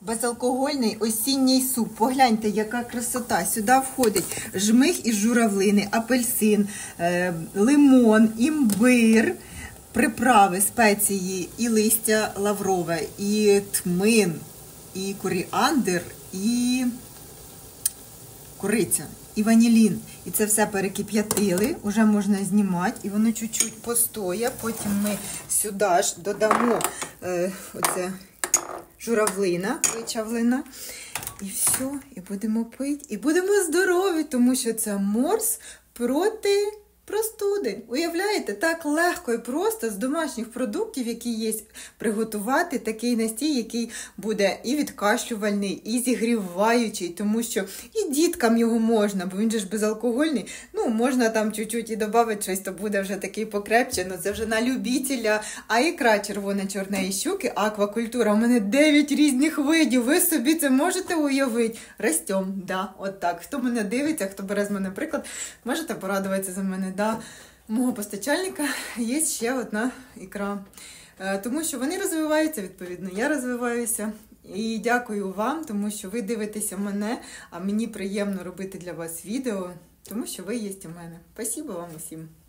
Безалкогольний осінній суп. Погляньте, яка красота. Сюди входить жмих із журавлини, апельсин, лимон, імбир, приправи, спеції і листя лаврове, і тмин, і коріандр, і кориця, і ванілін. І це все перекип'ятили, вже можна знімати, і воно чуть-чуть постоє. Потім ми сюди ж додамо оце журавлина, вичавлена. І все, і будемо пити. І будемо здорові, тому що це морс проти простуди. Уявляєте, так легко і просто з домашніх продуктів, які є, приготувати такий настій, який буде і відкашлювальний, і зігріваючий, тому що і діткам його можна, бо він же ж безалкогольний. Ну, можна там чуть-чуть і додати щось, то буде вже такий покрепче, ну це вже на любителя. А ікра червона чорної щуки, аквакультура. У мене 9 різних видів, ви собі це можете уявити? Ростем, да, от так. Хто мене дивиться, хто бере з мене приклад, можете порадуватися за мене. Да, мого постачальника є ще одна ікра. Тому що вони розвиваються, відповідно, я розвиваюся. І дякую вам, тому що ви дивитеся мене, а мені приємно робити для вас відео, тому що ви є у мене. Спасибо вам усім.